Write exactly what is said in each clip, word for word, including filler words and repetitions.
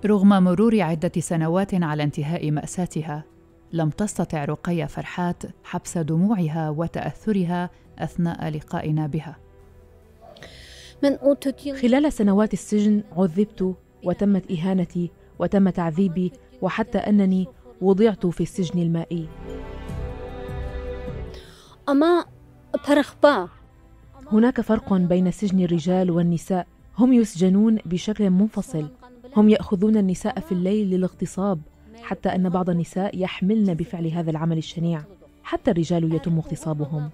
رغم مرور عدة سنوات على انتهاء مأساتها، لم تستطع رقية فرحات حبس دموعها وتأثرها أثناء لقائنا بها. خلال سنوات السجن عذبت وتمت إهانتي وتم تعذيبي، وحتى أنني وضعت في السجن المائي. أما فرق هناك فرق بين سجن الرجال والنساء، هم يسجنون بشكل منفصل، هم يأخذون النساء في الليل للاغتصاب، حتى أن بعض النساء يحملن بفعل هذا العمل الشنيع، حتى الرجال يتم اغتصابهم.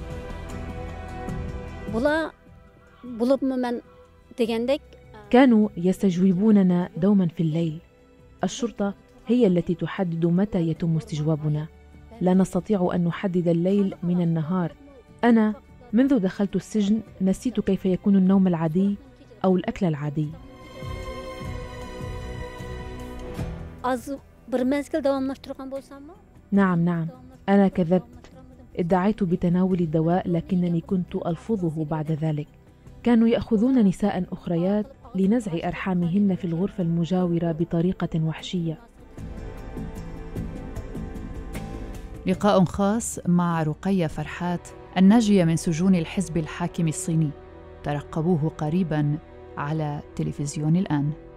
كانوا يستجوبوننا دوما في الليل. الشرطة هي التي تحدد متى يتم استجوابنا، لا نستطيع أن نحدد الليل من النهار. أنا منذ دخلت السجن نسيت كيف يكون النوم العادي أو الأكل العادي. نعم نعم أنا كذبت، ادعيت بتناول الدواء لكنني كنت ألفظه بعد ذلك. كانوا يأخذون نساء أخريات لنزع أرحامهن في الغرفة المجاورة بطريقة وحشية. لقاء خاص مع رقية فرحات الناجية من سجون الحزب الحاكم الصيني، ترقبوه قريباً على تلفزيون الآن.